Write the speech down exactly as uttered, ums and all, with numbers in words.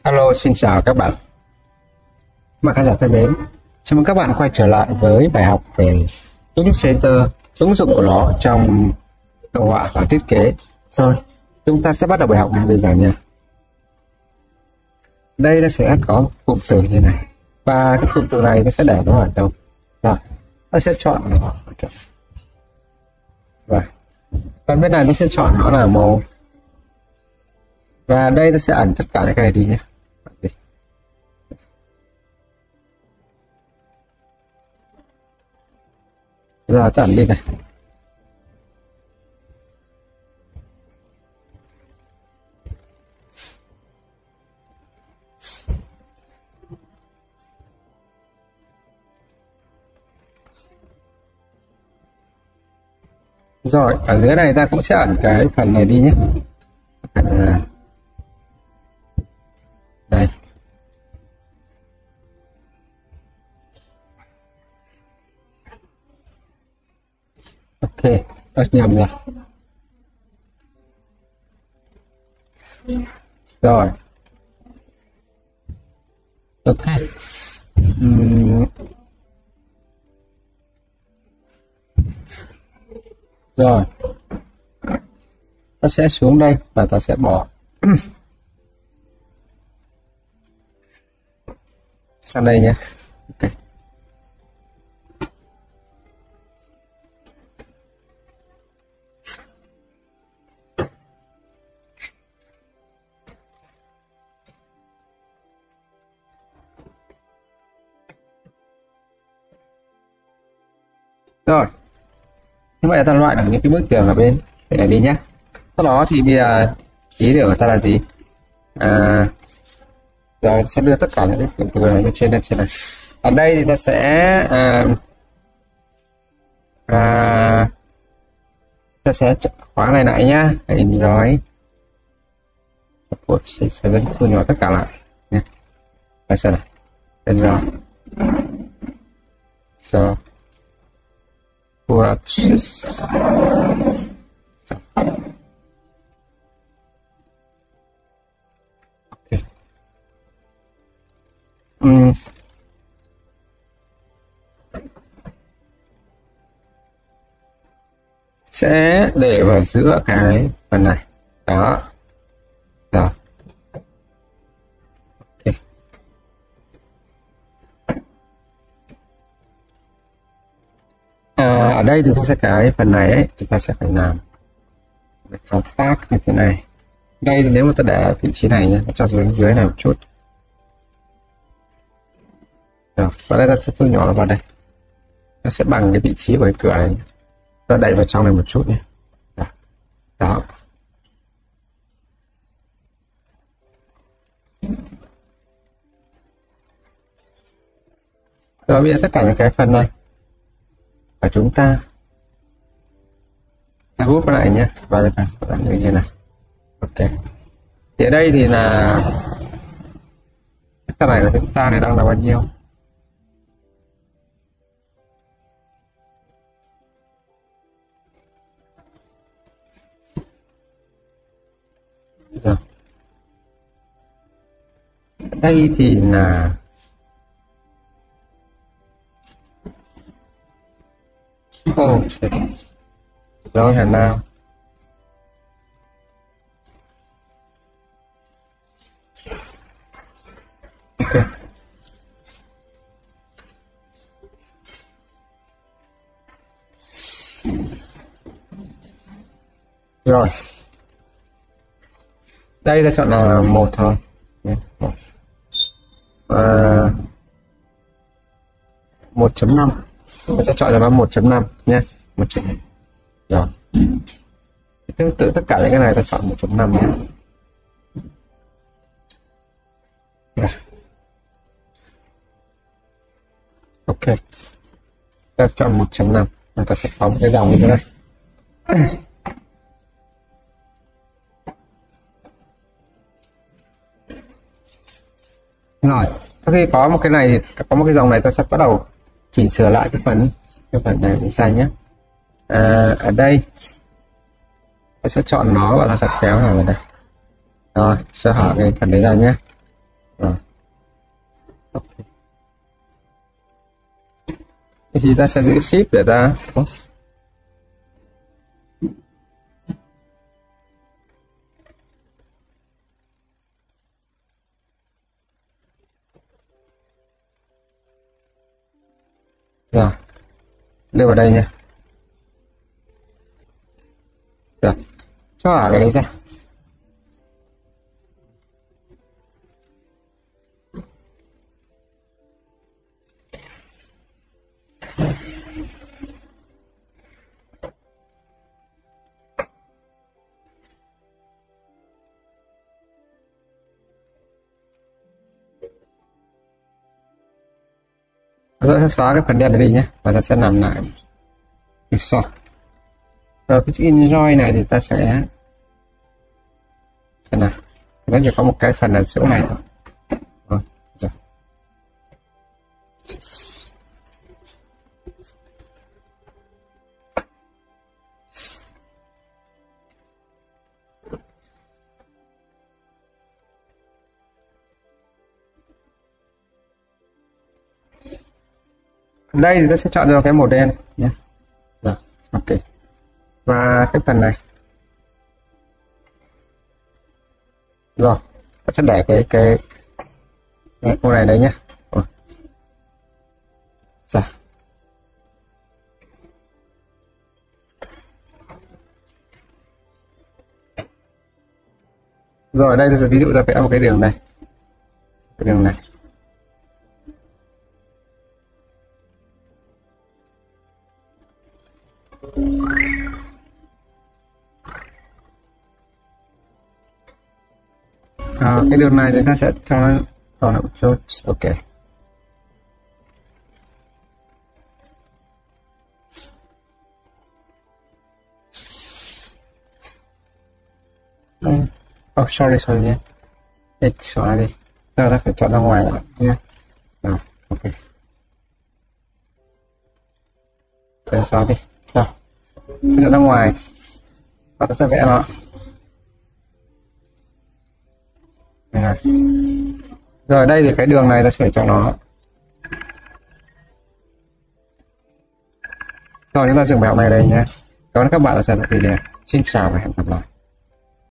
Alo, xin chào các bạn. Các khán giả thân mến, chào mừng các bạn quay trở lại với bài học về Illustrator, ứng dụng của nó trong đồ họa và thiết kế. Rồi, chúng ta sẽ bắt đầu bài học ngay bây giờ nha. Đây nó sẽ có một cụm từ như này, và cái cụm từ này nó sẽ để nó ở đâu? Rồi, ta sẽ chọn nó ở chỗ. Và còn bên này nó sẽ chọn nó là màu. Và đây nó sẽ ẩn tất cả những cái này đi nhé. Giờ ta ẩn đi này. Rồi, ở dưới này ta cũng sẽ ẩn cái phần này đi nhé. À, đây. Ok, đã nhầm rồi. Rồi. Ok. Uhm. Rồi. Ta sẽ xuống đây và ta sẽ bỏ sang đây nhé. Ok. Rồi, như vậy là ta loại được những cái bức tường ở bên này đi nhé. Sau đó thì bây giờ ý tưởng của ta là gì? À, rồi sẽ đưa tất cả những cái cụm từ này lên trên này trên này. Ở đây thì ta sẽ à, à, ta sẽ khóa này lại nhá. Hình rồi sẽ sẽ dẫn thu nhỏ tất cả lại nhé. Đây xem này. Đây rồi. So Process. So. Okay. Um. Sẽ để vào giữa cái phần này đó. Rồi. Okay. À, ở đây thì ta sẽ cái phần này ấy, thì ta sẽ phải làm cái thao tác như thế này. Đây thì nếu mà ta để ở vị trí này nhé, cho dưới dưới này một chút. Rồi, và đây ta sẽ thu nhỏ nó vào đây. Nó sẽ bằng cái vị trí của cái cửa này. Ta đẩy vào trong này một chút nhé. Đó. Đó. Rồi bây giờ tất cả những cái phần này và chúng ta ta hút lại nhé, và ta sẽ làm như thế này. Ok, thì ở đây thì là cái này là chúng ta này đang là bao nhiêu? Rồi. Đây thì là oh, rồi hả nào? Ok. Rồi. Đây ta chọn là một thôi. À, một chấm năm. Tôi sẽ chọn cho nó một chấm năm nhé. một chấm năm. Rồi. Tương tự tất cả những cái này ta chọn một chấm năm nhé. Rồi. Ok. Ta chọn một chấm năm. Ta sẽ phóng cái dòng như thế này. Rồi, sau khi có một cái này thì có một cái dòng này ta sẽ bắt đầu chỉnh sửa lại cái phần cái phần này như sai nhé. À, ở đây ta sẽ chọn nó và ta sẽ kéo vào đây. Rồi, sơ hở cái phần đấy ra nhé. Rồi. Ok. Thì ta sẽ giữ shift để ta rồi đưa vào đây nha. Được, cho ở cái đấy ra. Rồi sẽ xóa cái phần đen này đi nhé, và ta sẽ làm lại cái sort. Rồi cái chữ enjoy này thì ta sẽ xem nào, nó chỉ có một cái phần ở chỗ này thôi. Rồi, rồi. Đây thì ta sẽ chọn vào cái màu đen nhé. Rồi, ok. Và cái phần này rồi ta sẽ để cái cái cái cô này đấy nhé. Rồi. Rồi. Rồi đây là ví dụ ta vẽ một cái đường này, cái đường này. À, cái đường này thì ta sẽ cho nó to lại một chút. Ok. Oh, sorry sorry nhé. X xóa đi. Giờ ta phải chọn ra ngoài lại nhé. Rồi, ok. Để xóa đi. Rồi. Chọn ra ngoài. Và ta sẽ vẽ nó. Rồi. Rồi đây thì cái đường này ta sẽ cho nó. Rồi chúng ta dừng bài học này đây nhé. Cảm ơn các bạn đã xem video. Xin chào và hẹn gặp lại.